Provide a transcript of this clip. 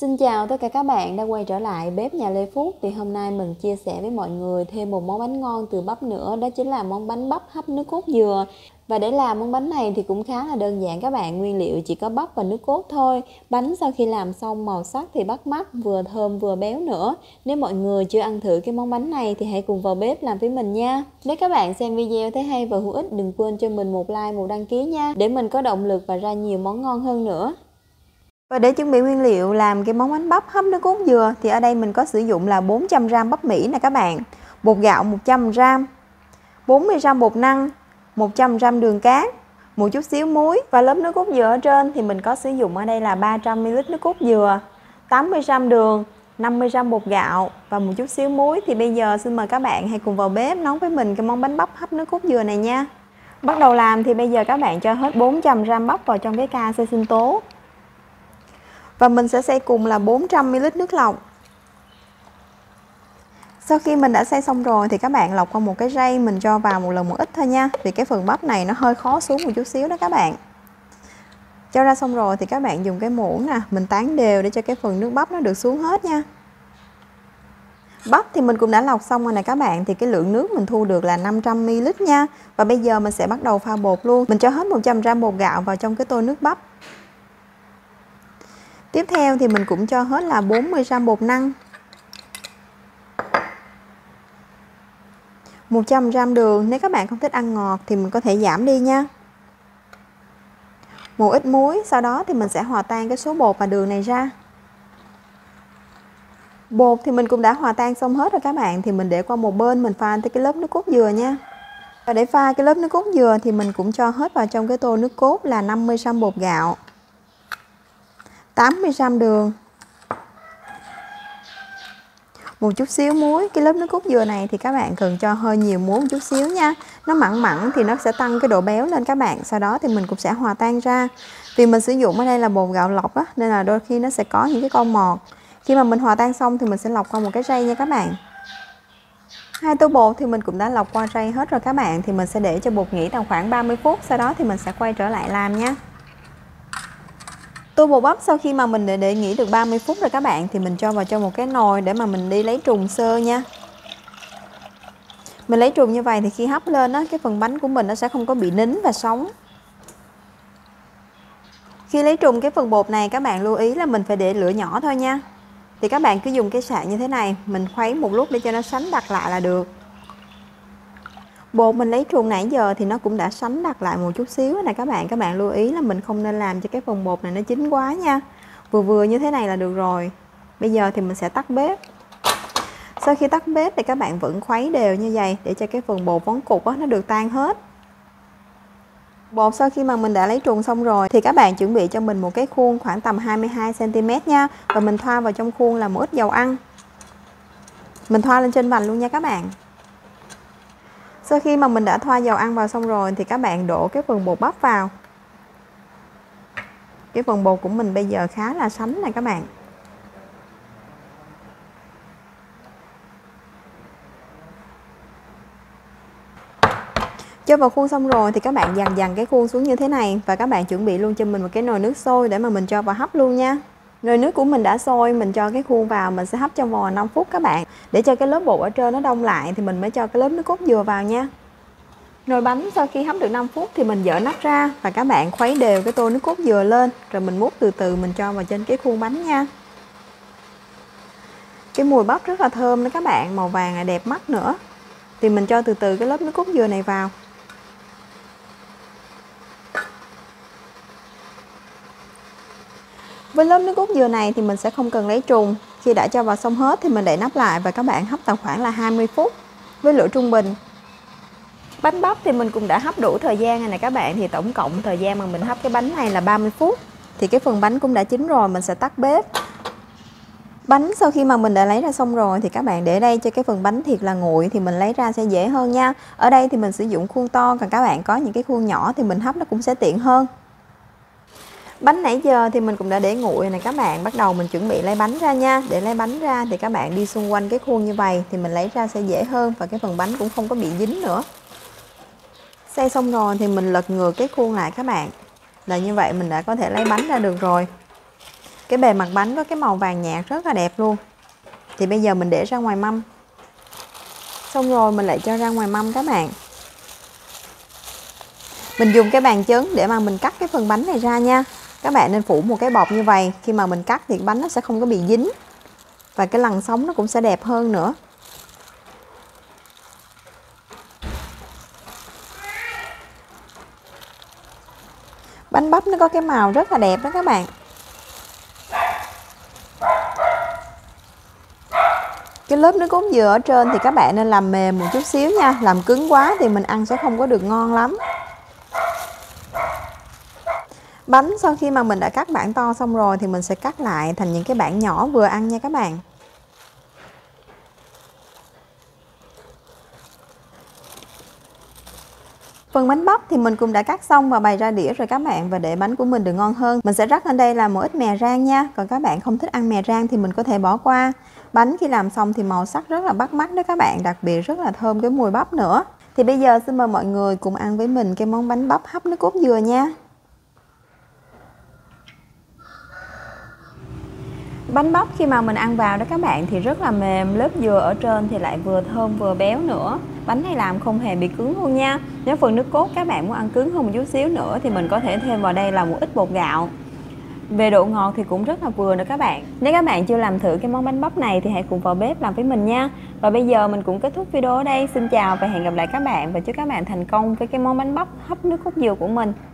Xin chào tất cả các bạn đã quay trở lại bếp nhà Lê Phúc. Thì hôm nay mình chia sẻ với mọi người thêm một món bánh ngon từ bắp nữa, đó chính là món bánh bắp hấp nước cốt dừa. Và để làm món bánh này thì cũng khá là đơn giản các bạn, nguyên liệu chỉ có bắp và nước cốt thôi. Bánh sau khi làm xong màu sắc thì bắt mắt, vừa thơm vừa béo nữa. Nếu mọi người chưa ăn thử cái món bánh này thì hãy cùng vào bếp làm với mình nha. Nếu các bạn xem video thấy hay và hữu ích, đừng quên cho mình một like, một đăng ký nha, để mình có động lực và ra nhiều món ngon hơn nữa. Và để chuẩn bị nguyên liệu làm cái món bánh bắp hấp nước cốt dừa thì ở đây mình có sử dụng là 400g bắp Mỹ nè các bạn, bột gạo 100g, 40g bột năng, 100g đường cát, một chút xíu muối và lớp nước cốt dừa ở trên thì mình có sử dụng ở đây là 300ml nước cốt dừa, 80g đường, 50g bột gạo và một chút xíu muối. Thì bây giờ xin mời các bạn hãy cùng vào bếp nấu với mình cái món bánh bắp hấp nước cốt dừa này nha. Bắt đầu làm thì bây giờ các bạn cho hết 400g bắp vào trong cái ca xay sinh tố. Và mình sẽ xay cùng là 400ml nước lọc. Sau khi mình đã xay xong rồi thì các bạn lọc qua một cái rây, mình cho vào một lần một ít thôi nha, vì cái phần bắp này nó hơi khó xuống một chút xíu đó các bạn. Cho ra xong rồi thì các bạn dùng cái muỗng nè, mình tán đều để cho cái phần nước bắp nó được xuống hết nha. Bắp thì mình cũng đã lọc xong rồi nè các bạn, thì cái lượng nước mình thu được là 500ml nha. Và bây giờ mình sẽ bắt đầu pha bột luôn. Mình cho hết 100g bột gạo vào trong cái tô nước bắp. Tiếp theo thì mình cũng cho hết là 40g bột năng, 100g đường, nếu các bạn không thích ăn ngọt thì mình có thể giảm đi nha. Một ít muối, sau đó thì mình sẽ hòa tan cái số bột và đường này ra. Bột thì mình cũng đã hòa tan xong hết rồi các bạn, thì mình để qua một bên, mình pha tới cái lớp nước cốt dừa nha. Và để pha cái lớp nước cốt dừa thì mình cũng cho hết vào trong cái tô nước cốt là 50g bột gạo, 80g đường, một chút xíu muối. Cái lớp nước cốt dừa này thì các bạn cần cho hơi nhiều muối một chút xíu nha. Nó mặn mặn thì nó sẽ tăng cái độ béo lên các bạn. Sau đó thì mình cũng sẽ hòa tan ra. Vì mình sử dụng ở đây là bột gạo lọc á, nên là đôi khi nó sẽ có những cái con mọt. Khi mà mình hòa tan xong thì mình sẽ lọc qua một cái rây nha các bạn. Hai tô bột thì mình cũng đã lọc qua rây hết rồi các bạn. Thì mình sẽ để cho bột nghỉ tầm khoảng 30 phút. Sau đó thì mình sẽ quay trở lại làm nha. Tô bột bắp sau khi mà mình để nghỉ được 30 phút rồi các bạn, thì mình cho vào trong một cái nồi để mà mình đi lấy trùng sơ nha. Mình lấy trùng như vậy thì khi hấp lên á, cái phần bánh của mình nó sẽ không có bị nín và sống. Khi lấy trùng cái phần bột này các bạn lưu ý là mình phải để lửa nhỏ thôi nha. Thì các bạn cứ dùng cái sạn như thế này, mình khuấy một lúc để cho nó sánh đặc lại là được. Bột mình lấy trùng nãy giờ thì nó cũng đã sánh đặc lại một chút xíu này các bạn. Các bạn lưu ý là mình không nên làm cho cái phần bột này nó chín quá nha. Vừa vừa như thế này là được rồi. Bây giờ thì mình sẽ tắt bếp. Sau khi tắt bếp thì các bạn vẫn khuấy đều như vậy để cho cái phần bột vón cục đó, nó được tan hết. Bột sau khi mà mình đã lấy trùng xong rồi thì các bạn chuẩn bị cho mình một cái khuôn khoảng tầm 22cm nha. Và mình thoa vào trong khuôn là một ít dầu ăn. Mình thoa lên trên vành luôn nha các bạn. Sau khi mà mình đã thoa dầu ăn vào xong rồi thì các bạn đổ cái phần bột bắp vào. Cái phần bột của mình bây giờ khá là sánh này các bạn. Cho vào khuôn xong rồi thì các bạn dằn dằn cái khuôn xuống như thế này. Và các bạn chuẩn bị luôn cho mình một cái nồi nước sôi để mà mình cho vào hấp luôn nha. Nồi nước của mình đã sôi, mình cho cái khuôn vào, mình sẽ hấp trong vòng 5 phút các bạn. Để cho cái lớp bột ở trên nó đông lại thì mình mới cho cái lớp nước cốt dừa vào nha. Nồi bánh sau khi hấp được 5 phút thì mình dỡ nắp ra và các bạn khuấy đều cái tô nước cốt dừa lên, rồi mình múc từ từ mình cho vào trên cái khuôn bánh nha. Cái mùi bắp rất là thơm đó các bạn, màu vàng là đẹp mắt nữa. Thì mình cho từ từ cái lớp nước cốt dừa này vào. Với lớp nước cốt dừa này thì mình sẽ không cần lấy trùng. Khi đã cho vào xong hết thì mình đậy nắp lại và các bạn hấp tầm khoảng là 20 phút với lửa trung bình. Bánh bắp thì mình cũng đã hấp đủ thời gian này nè các bạn. Thì tổng cộng thời gian mà mình hấp cái bánh này là 30 phút. Thì cái phần bánh cũng đã chín rồi, mình sẽ tắt bếp. Bánh sau khi mà mình đã lấy ra xong rồi thì các bạn để đây cho cái phần bánh thiệt là nguội, thì mình lấy ra sẽ dễ hơn nha. Ở đây thì mình sử dụng khuôn to, còn các bạn có những cái khuôn nhỏ thì mình hấp nó cũng sẽ tiện hơn. Bánh nãy giờ thì mình cũng đã để nguội này các bạn. Bắt đầu mình chuẩn bị lấy bánh ra nha. Để lấy bánh ra thì các bạn đi xung quanh cái khuôn như vậy thì mình lấy ra sẽ dễ hơn, và cái phần bánh cũng không có bị dính nữa. Xay xong rồi thì mình lật ngược cái khuôn lại các bạn. Là như vậy mình đã có thể lấy bánh ra được rồi. Cái bề mặt bánh có cái màu vàng nhạt rất là đẹp luôn. Thì bây giờ mình để ra ngoài mâm. Xong rồi mình lại cho ra ngoài mâm các bạn. Mình dùng cái bàn chấn để mà mình cắt cái phần bánh này ra nha. Các bạn nên phủ một cái bọc như vậy. Khi mà mình cắt thì bánh nó sẽ không có bị dính. Và cái lằn sống nó cũng sẽ đẹp hơn nữa. Bánh bắp nó có cái màu rất là đẹp đó các bạn. Cái lớp nước cốt dừa ở trên thì các bạn nên làm mềm một chút xíu nha. Làm cứng quá thì mình ăn sẽ không có được ngon lắm. Bánh sau khi mà mình đã cắt bản to xong rồi thì mình sẽ cắt lại thành những cái bản nhỏ vừa ăn nha các bạn. Phần bánh bắp thì mình cũng đã cắt xong và bày ra đĩa rồi các bạn. Và để bánh của mình được ngon hơn, mình sẽ rắc lên đây là một ít mè rang nha. Còn các bạn không thích ăn mè rang thì mình có thể bỏ qua. Bánh khi làm xong thì màu sắc rất là bắt mắt đó các bạn. Đặc biệt rất là thơm cái mùi bắp nữa. Thì bây giờ xin mời mọi người cùng ăn với mình cái món bánh bắp hấp nước cốt dừa nha. Bánh bắp khi mà mình ăn vào đó các bạn thì rất là mềm, lớp dừa ở trên thì lại vừa thơm vừa béo nữa. Bánh này làm không hề bị cứng luôn nha. Nếu phần nước cốt các bạn muốn ăn cứng hơn một chút xíu nữa thì mình có thể thêm vào đây là một ít bột gạo. Về độ ngọt thì cũng rất là vừa nữa các bạn. Nếu các bạn chưa làm thử cái món bánh bắp này thì hãy cùng vào bếp làm với mình nha. Và bây giờ mình cũng kết thúc video ở đây. Xin chào và hẹn gặp lại các bạn và chúc các bạn thành công với cái món bánh bắp hấp nước cốt dừa của mình.